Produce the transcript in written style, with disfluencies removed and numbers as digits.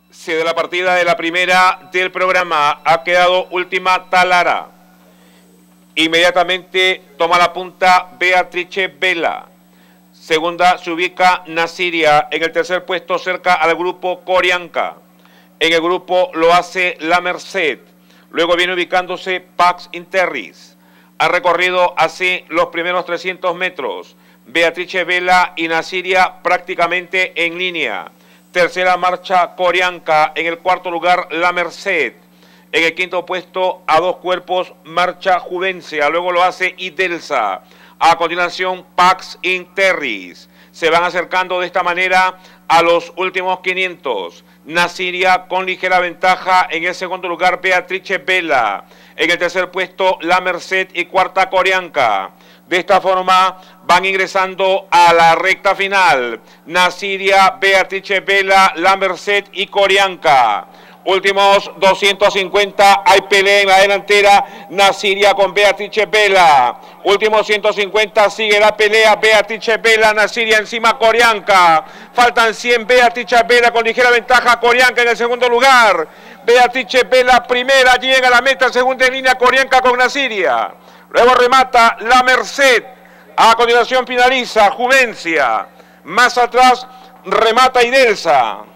Si de la partida de la primera del programa ha quedado última Talara. Inmediatamente toma la punta Beatrice Vela. Segunda se ubica Nasiria. En el tercer puesto cerca al grupo Corianca. En el grupo lo hace La Merced. Luego viene ubicándose Pax Interris. Ha recorrido así los primeros 300 metros. Beatrice Vela y Nasiria prácticamente en línea. Tercera marcha Corianca. En el cuarto lugar La Merced. En el quinto puesto a dos cuerpos marcha Juvencia. Luego lo hace Idelsa. A continuación Pax Interris. Se van acercando de esta manera a los últimos 500. Nasiria con ligera ventaja. En el segundo lugar Beatrice Vela. En el tercer puesto La Merced y cuarta Corianca. De esta forma van ingresando a la recta final. Nasiria, Beatrice Vela, La Merced y Corianca. Últimos 250, hay pelea en la delantera, Nasiria con Beatrice Vela. Últimos 150, sigue la pelea, Beatrice Vela, Nasiria encima Corianca. Faltan 100, Beatrice Vela con ligera ventaja, Corianca en el segundo lugar. Beatrice Vela primera, llega a la meta, segunda en línea, Corianca con Nasiria. Luego remata La Merced, a continuación finaliza Juvencia. Más atrás remata Idelsa.